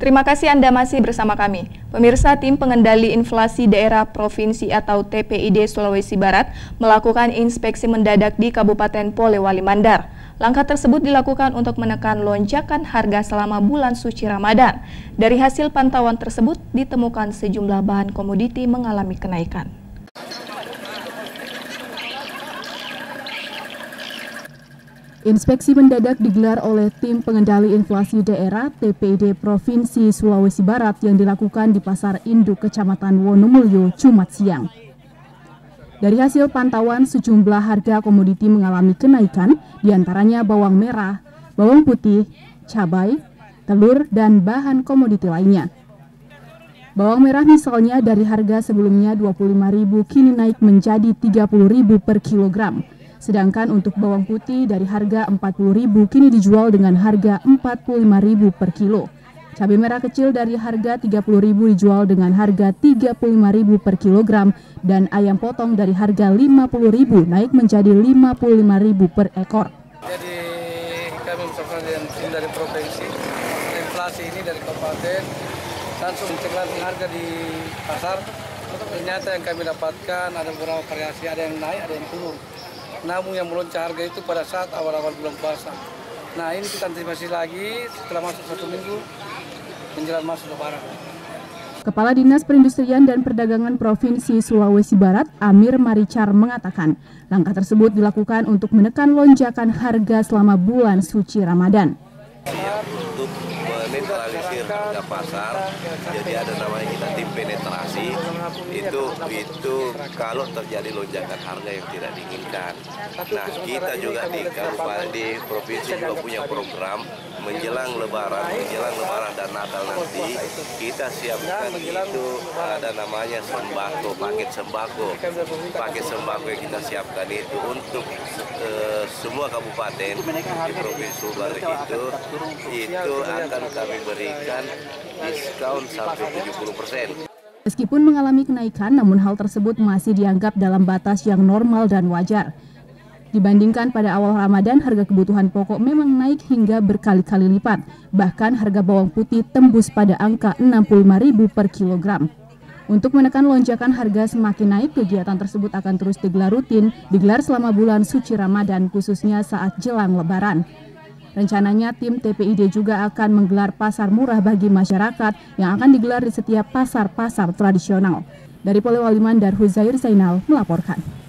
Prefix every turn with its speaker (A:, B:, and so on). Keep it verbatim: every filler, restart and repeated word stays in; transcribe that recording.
A: Terima kasih Anda masih bersama kami. Pemirsa, Tim Pengendali Inflasi Daerah Provinsi atau T P I D Sulawesi Barat melakukan inspeksi mendadak di Kabupaten Polewali Mandar. Langkah tersebut dilakukan untuk menekan lonjakan harga selama bulan suci Ramadan. Dari hasil pantauan tersebut ditemukan sejumlah bahan komoditi mengalami kenaikan.
B: Inspeksi mendadak digelar oleh Tim Pengendali Inflasi Daerah T P I D Provinsi Sulawesi Barat yang dilakukan di Pasar Induk Kecamatan Wonomulyo, Jumat siang. Dari hasil pantauan, sejumlah harga komoditi mengalami kenaikan, diantaranya bawang merah, bawang putih, cabai, telur, dan bahan komoditi lainnya. Bawang merah misalnya dari harga sebelumnya dua puluh lima ribu rupiah kini naik menjadi tiga puluh ribu rupiah per kilogram. Sedangkan untuk bawang putih dari harga empat puluh ribu rupiah kini dijual dengan harga empat puluh lima ribu rupiah per kilo. Cabai merah kecil dari harga tiga puluh ribu rupiah dijual dengan harga tiga puluh lima ribu rupiah per kilogram dan ayam potong dari harga lima puluh ribu rupiah naik menjadi lima puluh lima ribu rupiah per ekor.
C: Jadi kami bersama dengan tim dari provinsi, inflasi ini dari kabupaten langsung mencegah harga di pasar. Ternyata yang kami dapatkan ada beberapa variasi, ada yang naik, ada yang turun. Namun yang melonjak harga itu pada saat awal-awal bulan puasa. Nah ini kita antisipasi lagi setelah masuk satu minggu menjelang masuk Lebaran.
B: Kepala Dinas Perindustrian dan Perdagangan Provinsi Sulawesi Barat, Amir Marichar, mengatakan langkah tersebut dilakukan untuk menekan lonjakan harga selama bulan suci Ramadan.
D: Untuk menetralisir harga pasar, jadi ada namanya kita tim penetrasi, itu itu kalau terjadi lonjakan harga yang tidak diinginkan. Nah kita juga di kabupaten di provinsi juga punya program menjelang Lebaran, menjelang Lebaran dan Natal nanti kita siapkan itu ada namanya sembako, paket sembako, paket sembako yang kita siapkan itu untuk uh, semua kabupaten di provinsi Sulawesi itu itu akan kami berikan diskon sampai tujuh puluh persen.
B: Meskipun mengalami kenaikan, namun hal tersebut masih dianggap dalam batas yang normal dan wajar. Dibandingkan pada awal Ramadan, harga kebutuhan pokok memang naik hingga berkali-kali lipat. Bahkan harga bawang putih tembus pada angka enam puluh lima ribu rupiah per kilogram. Untuk menekan lonjakan harga semakin naik, kegiatan tersebut akan terus digelar rutin, digelar selama bulan suci Ramadan, khususnya saat jelang Lebaran. Rencananya tim T P I D juga akan menggelar pasar murah bagi masyarakat yang akan digelar di setiap pasar-pasar tradisional. Dari Polewali Mandar, Huzair Zainal melaporkan.